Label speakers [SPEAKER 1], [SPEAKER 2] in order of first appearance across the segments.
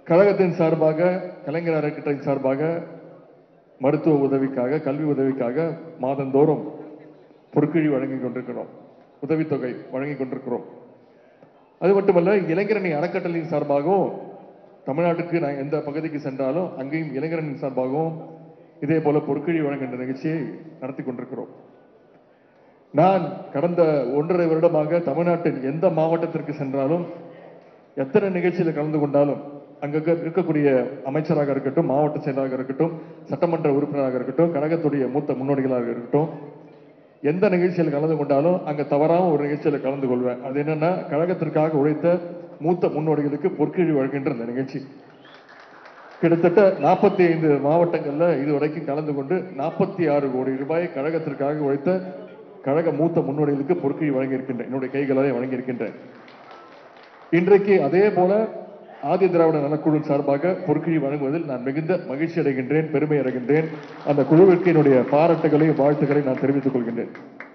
[SPEAKER 1] கழகத்தின் சார்பாக, கலைஞர் அறக்கட்டளையின் சார்பாக மருத்துவ உதவிக்காக, கல்வி உதவிக்காக மாதந்தோறும் பொற்கிழி வழங்கிக் கொண்டிருக்கிறோம், உதவித்தொகை வழங்கிக் கொண்டிருக்கிறோம். அது மட்டுமல்ல, இளைஞரணி அறக்கட்டளையின் சார்பாகவும் தமிழ்நாட்டுக்கு நான் எந்த பகுதிக்கு சென்றாலும் அங்கேயும் இளைஞரணியின் சார்பாகவும் இதே போல பொற்கிழி வழங்குகின்ற நிகழ்ச்சியை நடத்தி கொண்டிருக்கிறோம். நான் கடந்த 1.5 வருடமாக தமிழ்நாட்டின் எந்த மாவட்டத்திற்கு சென்றாலும், எத்தனை நிகழ்ச்சியில் கலந்து கொண்டாலும், அங்க இருக்கக்கூடிய அமைச்சராக இருக்கட்டும், மாவட்ட செயலராக இருக்கட்டும், சட்டமன்ற உறுப்பினராக இருக்கட்டும், கழகத்துடைய மூத்த முன்னோடிகளாக இருக்கட்டும், எந்த நிகழ்ச்சியில் கலந்து கொண்டாலும் அங்க தவறாம ஒரு நிகழ்ச்சியில் கலந்து கொள்வேன். அது என்னன்னா, கழகத்திற்காக உழைத்த மூத்த முன்னோடிகளுக்கு பொற்கிழி வழங்குகின்ற இந்த நிகழ்ச்சி. கிட்டத்தட்ட 45 மாவட்டங்கள்ல இதுவரைக்கும் கலந்து கொண்டு 46 கோடி ரூபாய் கழகத்திற்காக உழைத்த கழக மூத்த முன்னோடிகளுக்கு பொற்கிழி வழங்கியிருக்கின்றேன், என்னுடைய கைகளாலே வழங்கியிருக்கின்றேன். இன்றைக்கு அதே போல ஆதி திராவிட நலக்குழு சார்பாக பொற்கிழி வழங்குவதில் நான் மிகுந்த மகிழ்ச்சி அடைகின்றேன், பெருமை அடைகின்றேன். அந்த குழுவிற்கு என்னுடைய பாராட்டுகளையும் வாழ்த்துக்களையும் நான் தெரிவித்துக் கொள்கின்றேன்.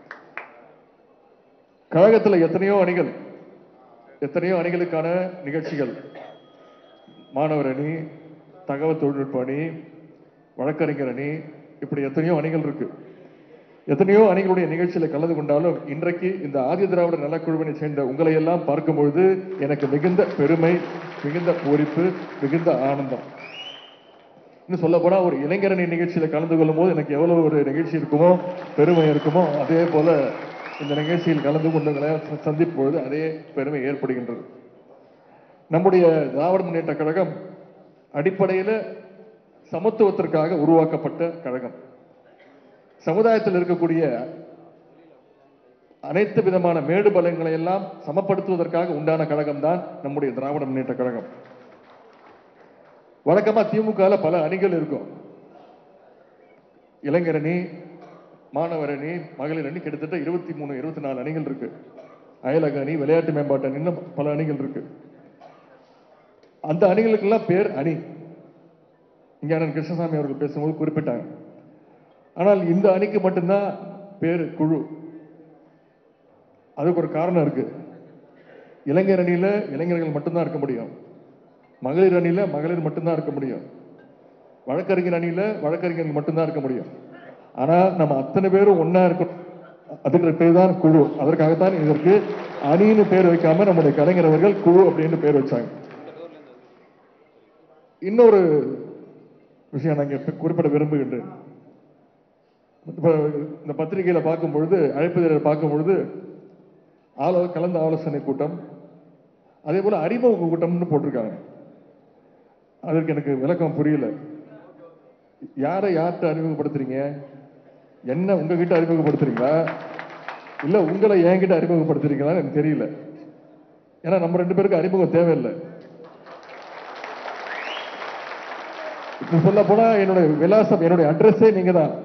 [SPEAKER 1] கழகத்தில் எத்தனையோ அணிகளுக்கான நிகழ்ச்சிகள், மாணவர் அணி, தகவல் தொழில்நுட்ப அணி, வழக்கறிஞர் அணி, இப்படி எத்தனையோ அணிகள் இருக்கு. எத்தனையோ அணிகளுடைய நிகழ்ச்சியில கலந்து கொண்டாலும் இன்றைக்கு இந்த ஆதி திராவிட நலக்குழுவினை சேர்ந்த உங்களை எல்லாம் பார்க்கும் பொழுது எனக்கு மிகுந்த பெருமை, மிகுந்த பூரிப்பு, மிகுந்த ஆனந்தம். இன்னும் சொல்ல போனா, ஒரு இளைஞரணி நிகழ்ச்சியில கலந்து கொள்ளும் போது எனக்கு எவ்வளவு ஒரு நிகழ்ச்சி இருக்குமோ, பெருமை இருக்குமோ, அதே போல இந்த நிகழ்ச்சியில் கலந்து கொண்டவங்களை சந்திக்கும் பொழுது அதே பெருமை ஏற்படுகின்றது. நம்முடைய திராவிட முன்னேற்ற கழகம் அடிப்படையில் சமத்துவத்திற்காக உருவாக்கப்பட்ட கழகம். சமுதாயத்தில் இருக்கக்கூடிய அனைத்து விதமான மேடு பலங்களை எல்லாம் சமப்படுத்துவதற்காக உண்டான கழகம் தான் நம்முடைய திராவிட முன்னேற்ற கழகம். வழக்கமா திமுக பல அணிகள் இருக்கும். இளைஞர் அணி, மாணவர் அணி, மகளிர் அணி, கிட்டத்தட்ட 23, 24 அணிகள் இருக்கு. அயலக அணி, விளையாட்டு மேம்பாட்டு அணி, இன்னும் பல அணிகள் இருக்கு. அந்த அணிகளுக்கெல்லாம் பேர் அணி. இங்க அண்ணன் கிருஷ்ணசாமி அவர்கள் பேசும்போது குறிப்பிட்டாங்க. ஆனால் இந்த அணிக்கு மட்டும்தான் பேரு குழு. அதுக்கு ஒரு காரணம் இருக்கு. இளைஞர் அணியில இளைஞர்கள் மட்டும்தான் இருக்க முடியும், மகளிர் அணியில மகளிர் மட்டும்தான் இருக்க முடியும், வழக்கறிஞர் அணியில வழக்கறிஞர்கள் மட்டும்தான் இருக்க முடியும். ஆனா நம்ம அத்தனை பேரும் ஒன்னா இருக்கணும், அதுக்கு பேர் தான் குழு. அதற்காகத்தான் இதற்கு அணின்னு பேர் வைக்காம நம்முடைய கலைஞர் அவர்கள் குழு அப்படின்னு பேர் வச்சாங்க. இன்னொரு விஷயம் நான் இங்க குறிப்பிட விரும்புகின்றேன். இந்த பத்திரிகையில பார்க்கும் பொழுது, அழைப்பதில் பார்க்கும் பொழுது கலந்த ஆலோசனை கூட்டம், அதே போல அறிமுக கூட்டம்னு போட்டிருக்காங்க. அதற்கு எனக்கு விளக்கம் புரியல. யாரை யார்கிட்ட அறிமுகப்படுத்துறீங்க? என்ன உங்ககிட்ட அறிமுகப்படுத்துறீங்களா, இல்ல உங்களை என்கிட்ட அறிமுகப்படுத்துறீங்களா எனக்கு தெரியல. ஏன்னா நம்ம 2 பேருக்கு அறிமுகம் தேவையில்லை. இப்ப சொல்ல போனா என்னுடைய விலாசம், என்னுடைய அட்ரஸே நீங்க தான்.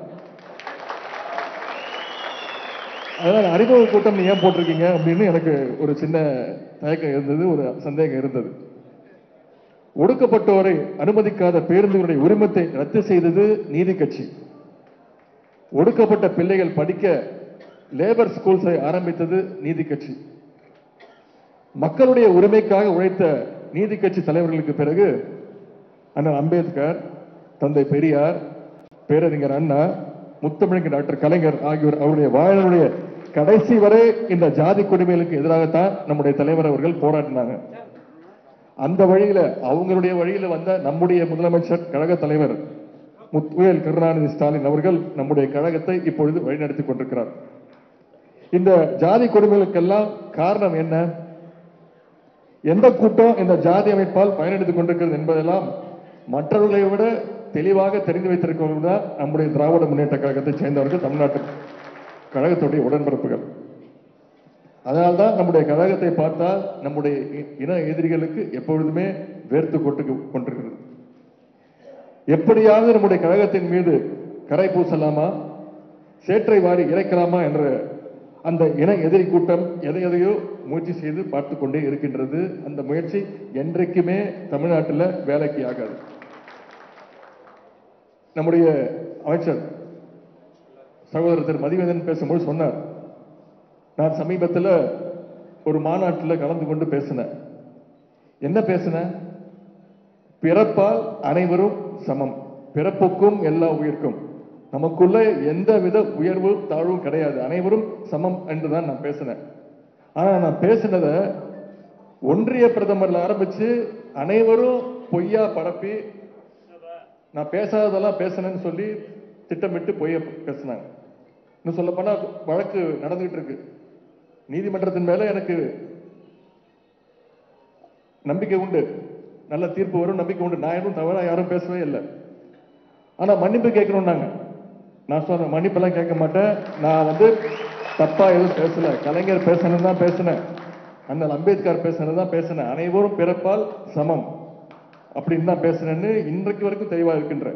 [SPEAKER 1] அதனால அறிமுக கூட்டம் ஏன் போட்டிருக்கீங்க அப்படின்னு எனக்கு ஒரு சின்ன தயக்கம் இருந்தது, ஒரு சந்தேகம் இருந்தது. ஒடுக்கப்பட்டோரை அனுமதிக்காத பேருந்துகளுடைய உரிமத்தை ரத்து செய்தது நீதி கட்சி. ஒடுக்கப்பட்ட பிள்ளைகள் படிக்க லேபர் ஸ்கூல்ஸை ஆரம்பித்தது நீதி கட்சி. மக்களுடைய உரிமைக்காக உழைத்த நீதி கட்சி தலைவர்களுக்கு பிறகு அண்ணன் அம்பேத்கர், தந்தை பெரியார், பேரறிஞர் அண்ணா, முத்தமிழ் டாக்டர் கலைஞர் ஆகியோர் அவருடைய வாழ்வுடைய கடைசி வரை இந்த ஜாதி கொடுமைகளுக்கு எதிராகத்தான் நம்முடைய தலைவர் அவர்கள் போராடினாங்க. அந்த வழியில, அவங்களுடைய வழியில வந்த நம்முடைய முதலமைச்சர் கழக தலைவர் முத்துவேல் கருணாநிதி ஸ்டாலின் அவர்கள் நம்முடைய கழகத்தை இப்பொழுது வழிநடத்தி கொண்டிருக்கிறார். இந்த ஜாதி கொடுமைகளுக்கெல்லாம் காரணம் என்ன? எந்த கூட்டம் இந்த ஜாதி அமைப்பால் பயனெடுத்துக் கொண்டிருக்கிறது என்பதெல்லாம் மற்றவர்களை விட தெளிவாக தெரிந்து வைத்திருக்கிறவர்கள் தான் நம்முடைய திராவிட முன்னேற்ற கழகத்தை சேர்ந்தவர்கள், தமிழ்நாட்டு கழகத்துடைய உடன்பிறப்புகள். அதனால்தான் நம்முடைய கழகத்தை பார்த்தால் நம்முடைய இன எதிரிகளுக்கு எப்பொழுதுமே வேர்த்து கொண்டிருக்கிறது. எப்படியாவது நம்முடைய கழகத்தின் மீது கரை பூசலாமா, சேற்றை வாரி இறைக்கலாமா என்ற அந்த இன எதிரி கூட்டம் எதையோ முயற்சி செய்து பார்த்து கொண்டே இருக்கின்றது. அந்த முயற்சி என்றைக்குமே தமிழ்நாட்டில் வேலைக்கு ஆகாது. நம்முடைய அமைச்சர் சகோதரர் திரு மதிவேந்தன் பேசும்போது சொன்னார், நான் சமீபத்தில் ஒரு மாநாட்டில் கலந்து கொண்டு பேசினேன். என்ன பேசினேன்? பிறப்பால் அனைவரும் சமம், பிறப்புக்கும் எல்லா உயிர்க்கும், நமக்குள்ள எந்தவித உயர்வு தாழ்வும் கிடையாது, அனைவரும் சமம் என்றுதான் நான் பேசினேன். ஆனா நான் பேசினத ஒன்றிய பிரதமர்ல ஆரம்பிச்சு அனைவரும் பொய்யா பரப்பி நான் பேசாததெல்லாம் பேசினேன்னு சொல்லி திட்டமிட்டு பொய்ய பேசினாங்க. இன்னும் சொல்ல போனா வழக்கு நடந்துகிட்டு இருக்கு. நீதிமன்றத்தின் மேல எனக்கு நம்பிக்கை உண்டு, நல்ல தீர்ப்பு வரும் நம்பிக்கை உண்டு. நான் எதுவும் தவறா யாரும் பேசவே இல்லை. ஆனா மன்னிப்பு கேட்கணும்னாங்க. நான் சொன்ன மன்னிப்பெல்லாம் கேட்க மாட்டேன், நான் தப்பா எதுவும் பேசல, கலைஞர் பேசணும் தான் பேசினேன், அண்ணல் அம்பேத்கர் பேசினது தான் பேசினேன், அனைவரும் பிறப்பால் சமம் அப்படின்னு தான் பேசினேன்னு இன்றைக்கு வரைக்கும் தெளிவா இருக்கின்ற.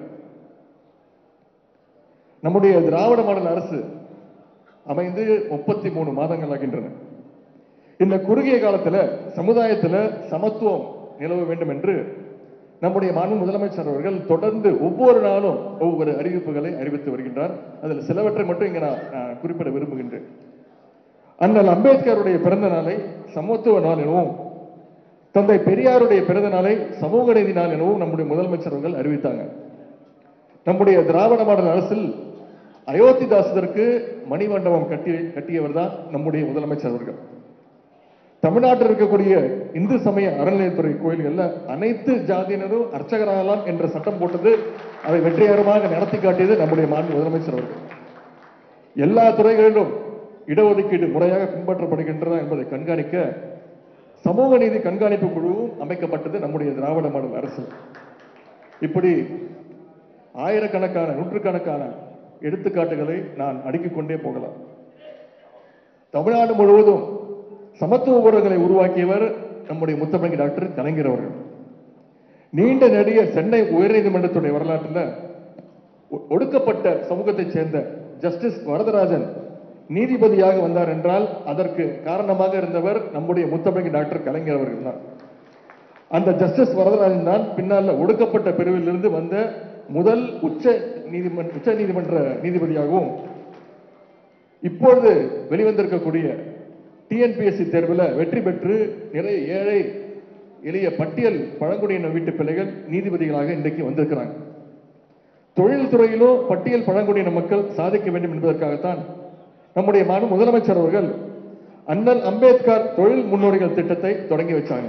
[SPEAKER 1] நம்முடைய திராவிட மாடல் அரசு அமைந்து 33 மாதங்கள் ஆகின்றன. இந்த குறுகிய காலத்துல சமுதாயத்துல சமத்துவம் நிலவ வேண்டும் என்று நம்முடைய மாண்பு முதலமைச்சர் அவர்கள் தொடர்ந்து ஒவ்வொரு நாளும் ஒவ்வொரு அறிவிப்புகளை அறிவித்து வருகின்றார். அதில் சிலவற்றை மட்டும் இங்க நான் குறிப்பிட விரும்புகின்றேன். அண்ணல் அம்பேத்கருடைய பிறந்த நாளை சமத்துவ நாள் எனவும், தந்தை பெரியாருடைய பிறந்த நாளை சமூக நீதி நாள் எனவும் நம்முடைய முதலமைச்சர் அவர்கள் அறிவித்தாங்க. நம்முடைய திராவிட மாடல் அரசில் அயோத்திதாசருக்கு மணிமண்டபம் கட்டியவர் தான் நம்முடைய முதலமைச்சர் அவர்கள். தமிழ்நாட்டில் இருக்கக்கூடிய இந்து சமய அறநிலையத்துறை கோயில்கள்ல அனைத்து ஜாதியினரும் அர்ச்சகராகலாம் என்ற சட்டம் போட்டது, அதை வெற்றிகரமாக நடத்தி காட்டியது நம்முடைய மாண்பு முதலமைச்சர் அவர்கள். எல்லா துறைகளிலும் இடஒதுக்கீடு முறையாக பின்பற்றப்படுகின்றதா என்பதை கண்காணிக்க சமூக நீதி கண்காணிப்பு குழுவும் அமைக்கப்பட்டது நம்முடைய திராவிட மாடல் அரசு. இப்படி ஆயிரக்கணக்கான நூற்றுக்கணக்கான எடுத்துக்காட்டுகளை நான் அடுக்கிக் கொண்டே போகலாம். தமிழ்நாடு முழுவதும் சமத்துவ ஊடகங்களை உருவாக்கியவர் நம்முடைய முத்தமிழ் டாக்டர் கலைஞர் அவர்கள். நீண்ட நெடிய சென்னை உயர்நீதிமன்றத்துடைய வரலாற்றில் ஒடுக்கப்பட்ட சமூகத்தைச் சேர்ந்த ஜஸ்டிஸ் வரதராஜன் நீதிபதியாக வந்தார் என்றால் அதற்கு காரணமாக இருந்தவர் நம்முடைய முத்தமிழ் டாக்டர் கலைஞர் அவர்கள் தான். அந்த ஜஸ்டிஸ் வரதராஜன் தான் பின்னால் ஒடுக்கப்பட்ட பிரிவிலிருந்து வந்த முதல் உச்ச நீதிமன்ற நீதிபதியாகவும், இப்பொழுது வெளிவந்திருக்கக்கூடிய டிஎன்பிஎஸ்சி தேர்வில் வெற்றி பெற்று நிறைய ஏழை எளிய பட்டியல் பழங்குடியின வீட்டு பிள்ளைகள் நீதிபதிகளாக இன்றைக்கு வந்திருக்கிறாங்க. தொழில்துறையிலும் பட்டியல் பழங்குடியின மக்கள் சாதிக்க வேண்டும் என்பதற்காகத்தான் நம்முடைய மாண்பு முதலமைச்சர் அவர்கள் அண்ணல் அம்பேத்கர் தொழில் முன்னோடிகள் திட்டத்தை தொடங்கி வச்சாங்க.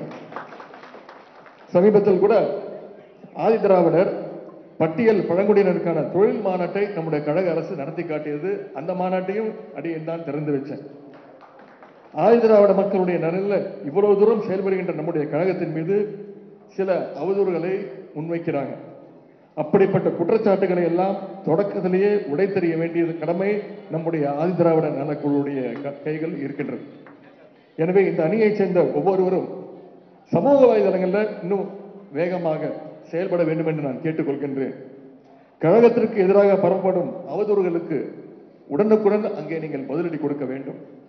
[SPEAKER 1] சமீபத்தில் கூட ஆதி திராவிடர் பட்டியல் பழங்குடியினருக்கான தொழில் மாநாட்டை நம்முடைய கழக அரசு நடத்தி காட்டியது. அந்த மாநாட்டையும் அடியேன் தான் திறந்து வச்சேன். ஆதி திராவிட மக்களுடைய நலனில் இவ்வளவு தூரம் செயல்படுகின்ற நம்முடைய கழகத்தின் மீது சில அவதூறுகளை முன்வைக்கிறாங்க. அப்படிப்பட்ட குற்றச்சாட்டுகளை எல்லாம் தொடக்கத்திலேயே உடைத்தெறிய வேண்டியது கடமை நம்முடைய ஆதி திராவிட நலக்குழுவுடைய கைகள் இருக்கின்றது. எனவே இந்த அணியைச் சேர்ந்த ஒவ்வொருவரும் சமூக வலைதளங்களில் இன்னும் வேகமாக செயல்பட வேண்டும் என்று நான் கேட்டுக்கொள்கின்றேன். கழகத்திற்கு எதிராக பரப்பப்படும் அவதூறுகளுக்கு உடனுக்குடன் அங்கே நீங்கள் பதிலடி கொடுக்க வேண்டும்.